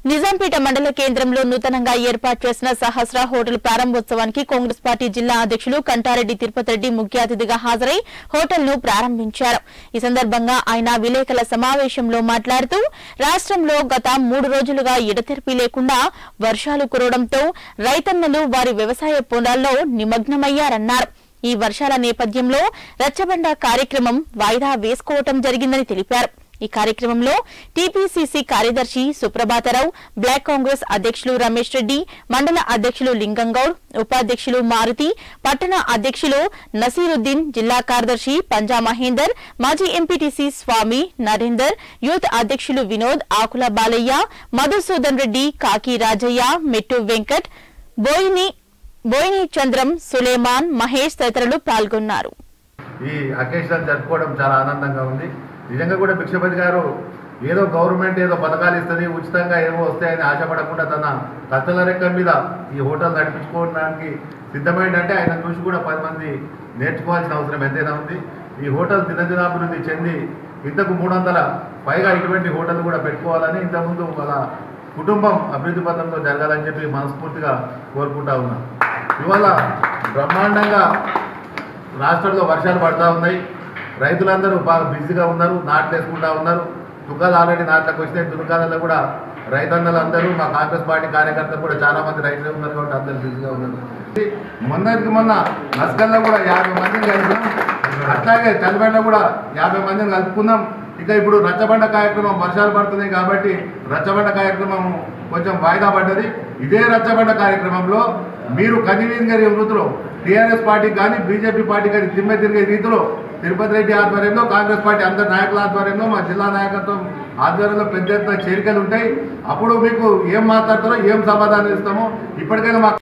నిజాంపేట మండల కేంద్రంలో నూతనంగా ఏర్పాటు చేసిన సహస్ర హోటల్ ప్రారంభోత్సవానికి కాంగ్రెస్ పార్టీ జిల్లా అధ్యక్షులు కంటారెడ్డి తిరుపతి రెడ్డి ముఖ్య అతిథిగా హాజరై హోటల్ను ప్రారంభించారు। ఈ సందర్భంగా ఆయన విలేకరుల సమావేశంలో మాట్లాడుతూ రాష్ట్రంలో గత 3 రోజులుగా ఎడతెరిపి లేకుండా వర్షాలు కురవడంతో రైతన్నలు వారి వ్యవసాయ పొలాల్లో నిమగ్నమయ్యారన్నారు। ఈ వర్షాల నేపథ్యంలో రచ్చబండ కార్యక్రమం వాయిదా వేసుకోవడం జరిగిందని తెలిపారు। ఈ కార్యక్రమంలో టీపీసీసీ కార్యదర్శి సుప్రభాతరావు, బ్లాక్ కాంగ్రెస్ అధ్యక్షులు రమేష్ రెడ్డి, మండల అధ్యక్షులు లింగంగౌడ్, ఉపాధ్యక్షులు మారుతి, పట్టణ అధ్యక్షులు నసీరుద్దీన్, జిల్లా కార్యదర్శి పంజా మహేందర్, మాజీ ఎంపీటీసీ స్వామి నరేందర్, యూత్ అధ్యక్షులు వినోద్, ఆకుల బాలయ్య, మధుసూదన్ రెడ్డి, కాకి రాజయ్య, మెట్టు వెంకట్, బోయిని చంద్రం, సులేమాన్, మహేష్ తదితరులు పాల్గొన్నారు। ఈ అకేషన్ జరుపుకోవడం చాలా ఆనందంగా ఉంది। నిజంగా కూడా భిక్షపతి గారు ఏదో గవర్నమెంట్ ఏదో పథకాలు ఇస్తుంది, ఉచితంగా ఏమో వస్తాయని ఆశపడకుండా తన కత్తల రెక్క మీద ఈ హోటల్ నడిపించుకోవడానికి సిద్ధమైందంటే ఆయన చూసి కూడా 10 మంది నేర్చుకోవాల్సిన అవసరం ఎంతైనా ఉంది। ఈ హోటల్ దినదినాభివృద్ధి చెంది ఇంతకు 300 పైగా ఇటువంటి హోటల్ కూడా పెట్టుకోవాలని, ఇంతకుముందు వాళ్ళ కుటుంబం అభివృద్ధి పథంలో జరగాలని చెప్పి మనస్ఫూర్తిగా కోరుకుంటా ఉన్నాం। ఇవాళ బ్రహ్మాండంగా రాష్ట్రంలో వర్షాలు పడతా ఉన్నాయి, రైతులందరూ బాగా బిజీగా ఉన్నారు, నాట్లు వేసుకుంటా ఉన్నారు। దుకాణాలు ఆల్రెడీ నాట్లకు వచ్చినాయి, దుకాణాల్లో కూడా రైతన్నలందరూ మా కాంగ్రెస్ పార్టీ కార్యకర్తలు కూడా చాలా మంది రైతులు ఉన్నారు కాబట్టి అందరూ బిజీగా ఉన్నారు। మొన్న నస్కల్లో కూడా 50 మందిని కలిసినాం, అట్లాగే చలిబండలో కూడా 50 మందిని కలుపుకుందాం। ఇక ఇప్పుడు రచ్చబండ కార్యక్రమం వర్షాలు పడుతున్నాయి కాబట్టి రచ్చబండ కార్యక్రమం కొంచెం వాయిదా పడ్డది। ఇదే రచ్చబండ కార్యక్రమంలో మీరు కన్వీనర్ వృత్తిలో టీఆర్ఎస్ పార్టీ కానీ బీజేపీ పార్టీ కానీ దిమ్మె తిరిగే రీతిలో తిరుపతి రెడ్డి ఆధ్వర్యంలో, కాంగ్రెస్ పార్టీ అందరి నాయకుల ఆధ్వర్యంలో, మా జిల్లా నాయకత్వం ఆధ్వర్యంలో పెద్ద ఎత్తున చేరికలు ఉంటాయి। అప్పుడు మీకు ఏం మాట్లాడతారో ఏం సమాధానం ఇస్తామో ఇప్పటికైనా